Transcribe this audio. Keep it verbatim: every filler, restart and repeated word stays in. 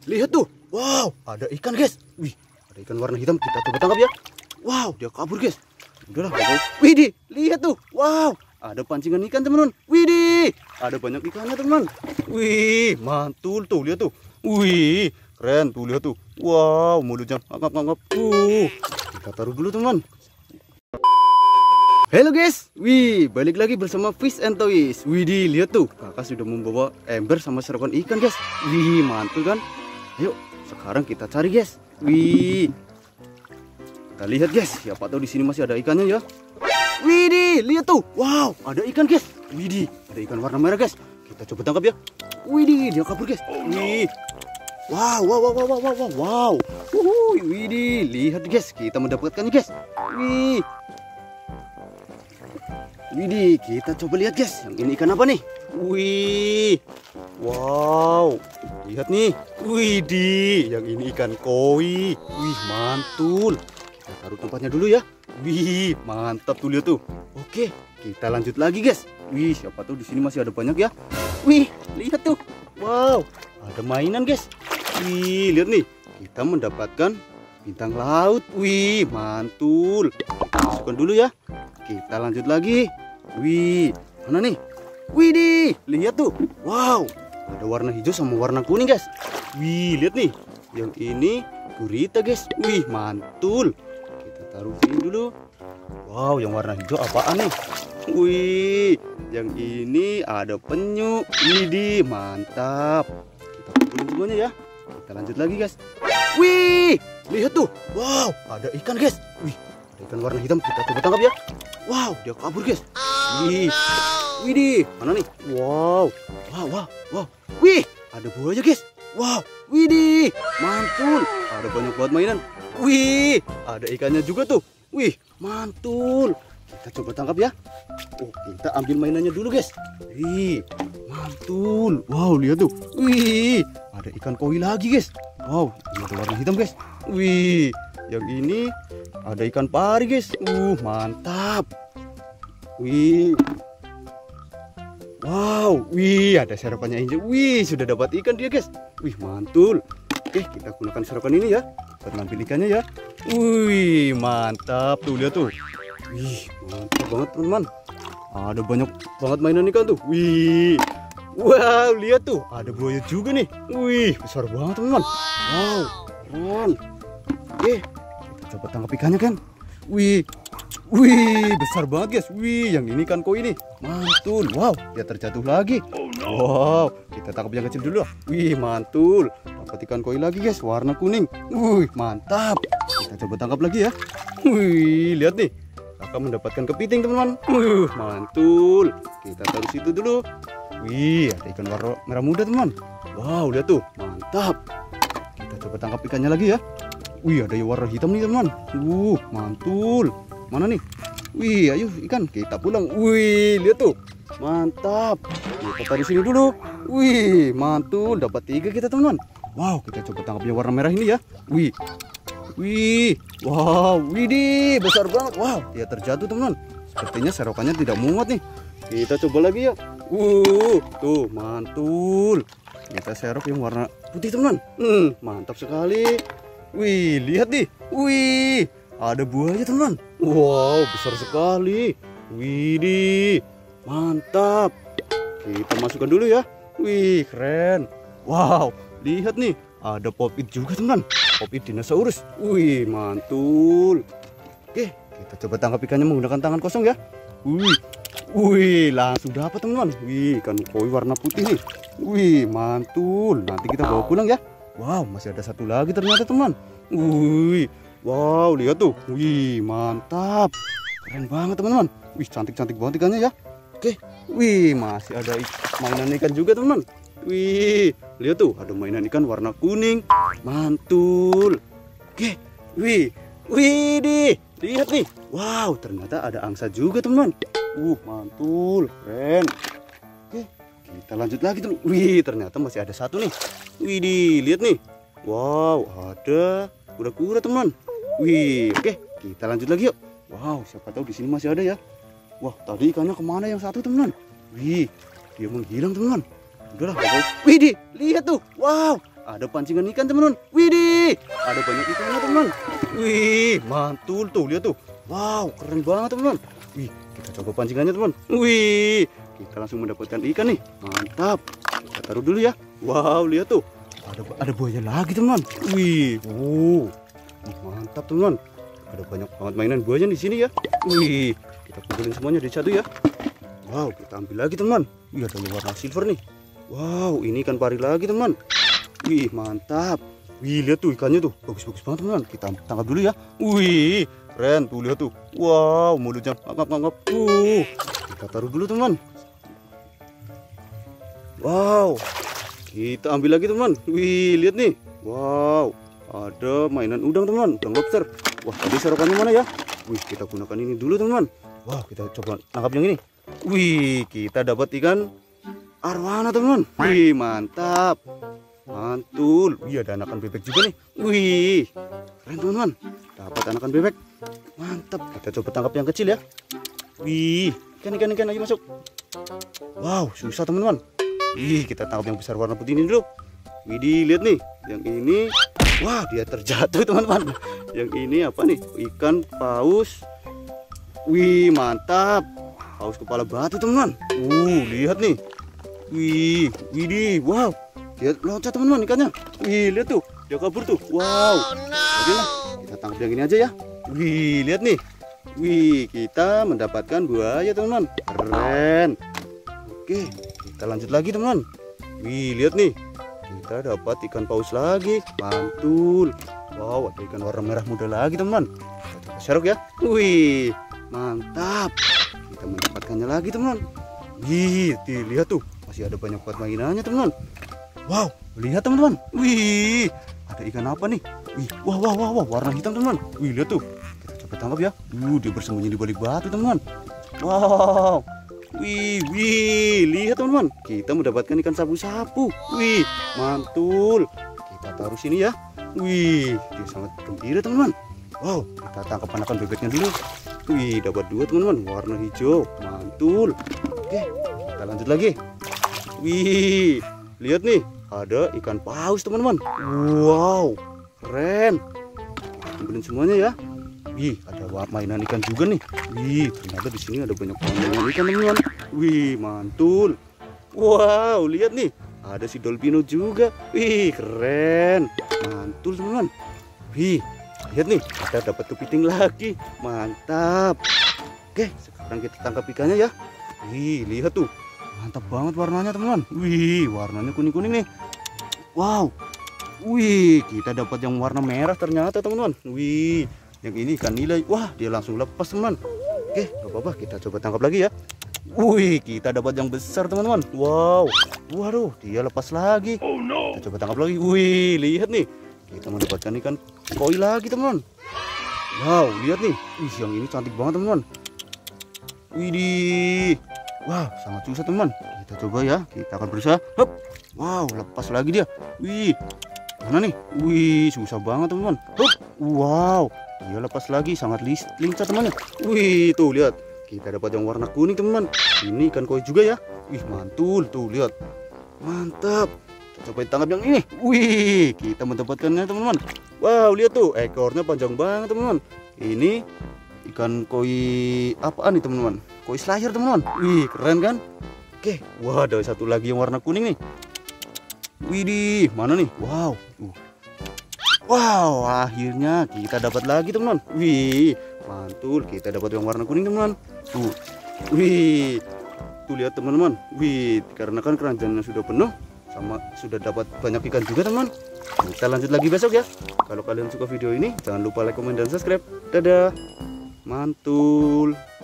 lihat tuh. Wow, ada ikan guys. Wih, ada ikan warna hitam. Kita coba tangkap ya. Wow, dia kabur guys. Udahlah, widih, lihat tuh. Wow, ada pancingan ikan teman-teman. Widih, ada banyak ikannya teman. Wih, mantul tuh, lihat tuh. Wih, keren tuh, lihat tuh. Wow, mulutnya ngap-ngap. Uh, kita taruh dulu teman. Halo guys, wih, balik lagi bersama Fish and Toys. Widih, lihat tuh, kakak sudah membawa ember sama serokan ikan guys. Wih, mantul kan? Ayo, sekarang kita cari guys. Wih, kita lihat guys, siapa tahu di sini masih ada ikannya ya. Widih, lihat tuh, wow, ada ikan guys. Widih, ada ikan warna merah guys. Kita coba tangkap ya. Widih, dia kabur guys. Wih, wow, wow, wow, wow, wow, wow, wow. Uhuy, widih, lihat guys, kita mendapatkannya guys. Wih. Widih, kita coba lihat guys, yang ini ikan apa nih? Wih, wow, lihat nih. Widih, yang ini ikan koi. Wih, mantul. Kita taruh tempatnya dulu ya. Wih, mantap tuh, lihat tuh. Oke, kita lanjut lagi guys. Wih, siapa tahu di sini masih ada banyak ya. Wih, lihat tuh. Wow, ada mainan guys. Wih, lihat nih, kita mendapatkan bintang laut. Wih, mantul. Kita masukkan dulu ya. Kita lanjut lagi. Wih, mana nih? Widih, lihat tuh. Wow, ada warna hijau sama warna kuning guys. Wih, lihat nih. Yang ini gurita guys. Wih, mantul. Kita taruh sini dulu. Wow, yang warna hijau apaan nih? Wih, yang ini ada penyu. Widih, mantap. Kita kumpulin semuanya ya. Kita lanjut lagi guys. Wih, lihat tuh. Wow, ada ikan guys. Wih, ada ikan warna hitam. Kita coba tangkap ya. Wow, dia kabur guys. Wih, widih, mana nih? Wow, wow, wow, wow. Wih, ada buaya guys. Wow, widih, mantul. Ada banyak banget mainan. Wih, ada ikannya juga tuh. Wih, mantul. Kita coba tangkap ya. Oh, kita ambil mainannya dulu guys. Wih, mantul. Wow, lihat tuh. Wih, ada ikan koi lagi guys. Wow, ini ada warna hitam guys. Wih, yang ini ada ikan pari guys. Uh, mantap. Wih, wow, wih, ada serokannya hijau. Wih, sudah dapat ikan dia guys. Wih, mantul. Oke, kita gunakan serokan ini ya buat ngambil ikannya ya. Wih, mantap tuh, lihat tuh. Wih, mantap banget teman-teman. Ada banyak banget mainan ikan tuh. Wih, wow, lihat tuh, ada buaya juga nih. Wih, besar banget teman-teman. Wow, keren. Oke, kita coba tangkap ikannya kan. Wih, wih, besar banget guys. Wih, yang ini kan koi ini mantul. Wow, dia terjatuh lagi. Wow, kita tangkap yang kecil dulu. Wih, mantul. Dapat ikan koi lagi guys, warna kuning. Wih, mantap. Kita coba tangkap lagi ya. Wih, lihat nih, kakak mendapatkan kepiting teman-teman. Wih, mantul. Kita taruh situ dulu. Wih, ada ikan warna merah muda teman. Wow, lihat tuh, mantap. Kita coba tangkap ikannya lagi ya. Wih, ada yang warna hitam nih teman. Uh, mantul. Mana nih? Wih, ayo ikan, kita pulang. Wih, lihat tuh, mantap. Kita taruh sini dulu. Wih, mantul, dapat tiga kita teman. Wow, kita coba tangkap yang warna merah ini ya. Wih, wih, wow, widih, besar banget. Wow, dia terjatuh teman. Sepertinya serokannya tidak muat nih. Kita coba lagi ya. Uh, tuh, mantul. Kita serok yang warna putih teman. Hmm, mantap sekali. Wih, lihat nih. Wih, ada buaya teman. Wow, besar sekali. Widih, mantap. Kita masukkan dulu ya. Wih, keren. Wow, lihat nih, ada pop-it juga teman. Pop-it dinosaurus. Wih, mantul. Oke, kita coba tangkap ikannya menggunakan tangan kosong ya. Wih, wih, langsung dapat teman. Wih, ikan koi warna putih nih. Wih, mantul. Nanti kita bawa pulang ya. Wow, masih ada satu lagi ternyata teman. Wih, wow, lihat tuh. Wih, mantap. Keren banget teman-teman. Wih, cantik-cantik banget ikannya ya. Oke, wih, masih ada mainan ikan juga teman. Wih, lihat tuh, ada mainan ikan warna kuning. Mantul. Oke, wih, wih, deh, lihat nih. Wow, ternyata ada angsa juga teman. Uh, mantul, keren. Oke, kita lanjut lagi teman. Wih, ternyata masih ada satu nih. Widih, lihat nih. Wow, ada kura-kura teman. Wih, oke, kita lanjut lagi yuk. Wow, siapa tahu di sini masih ada ya. Wah, tadi ikannya kemana yang satu teman? Wih, dia menghilang teman. Udahlah, widih, lihat tuh. Wow, ada pancingan ikan teman-teman. Widih, ada banyak ikannya teman-teman. Wih, mantul tuh, lihat tuh. Wow, keren banget teman-teman. Wih, kita coba pancingannya teman. Wih, kita langsung mendapatkan ikan nih. Mantap. Kita taruh dulu ya. Wow, lihat tuh. Ada ada buaya lagi teman. Wih, wow, mantap teman. Ada banyak banget mainan buaya di sini ya. Wih, kita kumpulin semuanya di satu ya. Wow, kita ambil lagi teman. Wih, ada warna silver nih. Wow, ini ikan pari lagi teman. Wih, mantap. Wih, lihat tuh ikannya tuh, bagus-bagus banget teman. Kita tangkap dulu ya. Wih, keren tuh, lihat tuh. Wow, mulutnya ngap-ngap. Uh, kita taruh dulu teman. Wow, kita ambil lagi teman. Wih, lihat nih. Wow, ada mainan udang teman, udang lobster. Wah, tadi serokannya mana ya? Wih, kita gunakan ini dulu teman. Wow, kita coba tangkap yang ini. Wih, kita dapat ikan arwana teman. Wih, mantap. Mantul. Wih, ada anakan bebek juga nih. Wih, keren teman-teman. Dapat anakan bebek. Mantap. Kita coba tangkap yang kecil ya. Wih, ikan ikan ikan ayo masuk. Wow, susah teman-teman. Wih, kita tangkap yang besar warna putih ini dulu. Widih, lihat nih. Yang ini, wah, dia terjatuh teman-teman. Yang ini apa nih? Ikan paus. Wih, mantap. Paus kepala batu teman-teman. Uh, lihat nih. Wih, widih, wow. Dia loncat teman-teman ikannya. Wih, lihat tuh. Dia kabur tuh. Wow. Oke lah, kita tangkap yang ini aja ya. Wih, lihat nih. Wih, kita mendapatkan buaya teman-teman. Keren. Oke, kita lanjut lagi teman-teman. Wih, lihat nih. Kita dapat ikan paus lagi. Mantul. Wow, ada ikan warna merah muda lagi teman-teman. Kita serok ya. Wih, mantap. Kita mendapatkannya lagi teman. Wih, lihat tuh. Masih ada banyak buat mainannya teman-teman. Wow, lihat teman-teman. Wih, ada ikan apa nih? Wih, wah wah wah, wah warna hitam teman-teman. Wih, lihat tuh. Kita coba tangkap ya. Uh, dia bersembunyi di balik batu teman-teman. Wow. Wih, wih, lihat teman-teman. Kita mendapatkan ikan sapu-sapu. Wih, mantul. Kita taruh sini ya. Wih, dia sangat gembira teman-teman. Wow, kita tangkap anakan bebeknya dulu. Wih, dapat dua teman-teman, warna hijau. Mantul. Oke, kita lanjut lagi. Wih, lihat nih, ada ikan paus teman-teman. Wow, keren. Ambilin semuanya ya. Wih, ada mainan ikan juga nih. Wih, ternyata di sini ada banyak mainan ikan teman-teman. Wih, mantul. Wow, lihat nih, ada si dolpino juga. Wih, keren. Mantul teman-teman. Wih, lihat nih, kita dapat kepiting lagi. Mantap. Oke, sekarang kita tangkap ikannya ya. Wih, lihat tuh. Mantap banget warnanya teman-teman. Wih, warnanya kuning-kuning nih. Wow. Wih, kita dapat yang warna merah ternyata teman-teman. Wih, yang ini ikan nila. Wah, dia langsung lepas teman. Oke, gak apa-apa, kita coba tangkap lagi ya. Wih, kita dapat yang besar teman-teman. Wow. Waduh, dia lepas lagi. Oh, no. Kita coba tangkap lagi. Wih, lihat nih. Kita mendapatkan ikan koi lagi teman-teman. Wow, lihat nih. Wih, yang ini cantik banget teman-teman. Widih. Wah, sangat susah teman. Kita coba ya. Kita akan berusaha. Hup. Wow, lepas lagi dia. Wih, mana nih? Wih, susah banget teman-teman. Hup. Wow, dia lepas lagi. Sangat lincah teman-teman. Wih, tuh lihat. Kita dapat yang warna kuning teman-teman. Ini ikan koi juga ya. Wih, mantul. Tuh lihat. Mantap. Kita coba tangkap yang ini. Wih, kita mendapatkannya teman-teman. Wow, lihat tuh. Ekornya panjang banget teman-teman. Ini ikan koi apaan nih teman-teman? Koi slayer teman-teman. Wih, keren kan? Oke, wah ada satu lagi yang warna kuning nih. Widih, mana nih? Wow. Uh. Wow, akhirnya kita dapat lagi teman-teman. Wih, mantul. Kita dapat yang warna kuning teman-teman. Tuh. Wih. Tuh lihat teman-teman. Wih, karena kan keranjangnya sudah penuh sama sudah dapat banyak ikan juga teman. Kita lanjut lagi besok ya. Kalau kalian suka video ini, jangan lupa like, komen, dan subscribe. Dadah. Mantul.